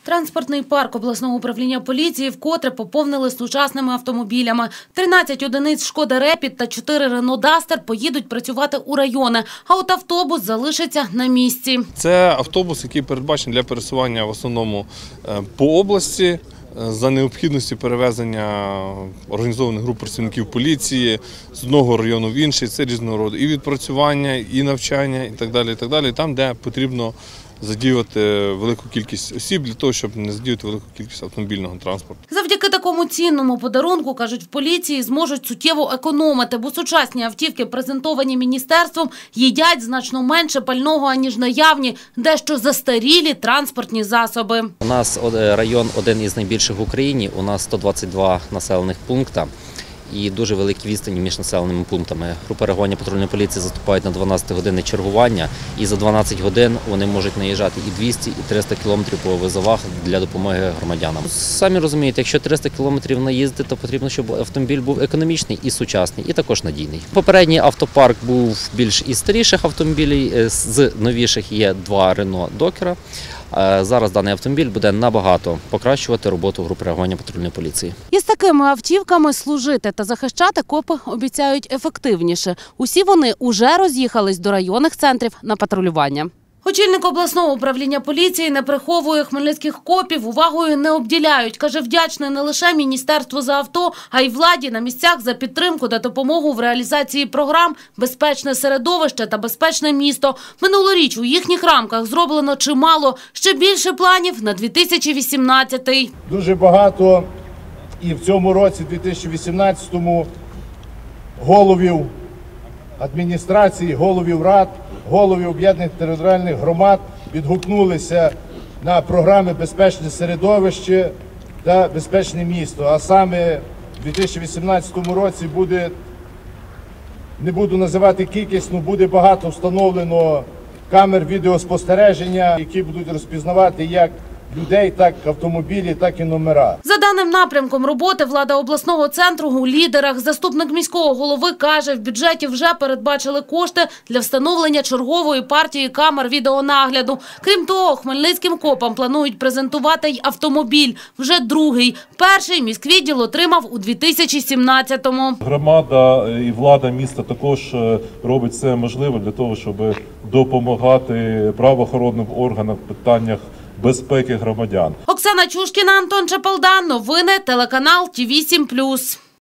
Транспортний парк обласного управління поліції вкотре поповнили сучасними автомобілями. 13 одиниць «Шкода Репід» та 4 «Рено Дастер» поїдуть працювати у райони, а от автобус залишиться на місці. Це автобус, який передбачений для пересування в основному по області, за необхідності перевезення організованих груп працівників поліції з одного району в інший, це різного роду і відпрацювання, і навчання, і так далі, там, де потрібно задіювати велику кількість осіб для того, щоб не задіювати велику кількість автомобільного транспорту. Завдяки такому цінному подарунку, кажуть в поліції, зможуть суттєво економити, бо сучасні автівки, презентовані міністерством, їдять значно менше пального, аніж наявні, дещо застарілі транспортні засоби. У нас район один із найбільших в Україні, у нас 122 населених пункти і дуже великі відстані між населеними пунктами. Групи реагування патрульної поліції заступають на 12-годинне чергування, і за 12 годин вони можуть наїжджати і 200, і 300 кілометрів по визовах для допомоги громадянам. Самі розумієте, якщо 300 кілометрів наїздити, то потрібно, щоб автомобіль був економічний і сучасний, і також надійний. Попередній автопарк був більш із старіших автомобілів, з новіших є 2 Рено Докера. Зараз даний автомобіль буде набагато покращувати роботу групи реагування патрульної поліції. Із такими автівками служити та захищати копи обіцяють ефективніше. Усі вони уже роз'їхались до районних центрів на патрулювання. Очільник обласного управління поліції не приховує: хмельницьких копів увагою не обділяють. Каже, вдячний не лише міністерству за авто, а й владі на місцях за підтримку та допомогу в реалізації програм «Безпечне середовище» та «Безпечне місто». Минулоріч у їхніх рамках зроблено чимало, ще більше планів на 2018-й. Дуже багато і в цьому році, 2018-му, головів адміністрації, головів рад, голови об'єднаних територіальних громад відгукнулися на програми «Безпечне середовище» та «Безпечне місто». А саме в 2018 році буде, не буду називати кількість, але буде багато встановлено камер відеоспостереження, які будуть розпізнавати як людей, так автомобілі, так і номера. За даним напрямком роботи влада обласного центру у лідерах. Заступник міського голови каже, в бюджеті вже передбачили кошти для встановлення чергової партії камер відеонагляду. Крім того, хмельницьким копам планують презентувати й автомобіль. Вже другий. Перший міськвідділ отримав у 2017-му. Громада і влада міста також робить все можливе для того, щоб допомагати правоохоронним органам в питаннях безпеки громадян. Оксана Чушкіна, Антон Чепелдан. Новини телеканал ТІВІ 7+.